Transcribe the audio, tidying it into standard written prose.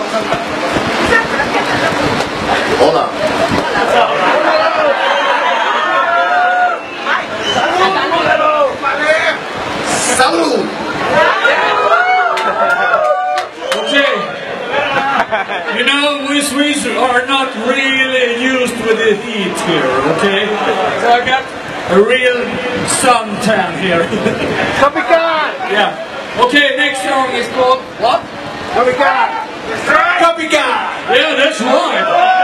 Hola. Salud. Okay. You know, we Swedes are not really used with the heat here, okay? So I got a real suntan here. Copycat! Yeah. Okay, next song is called what? Copycat! Copycat! Yeah, that's right.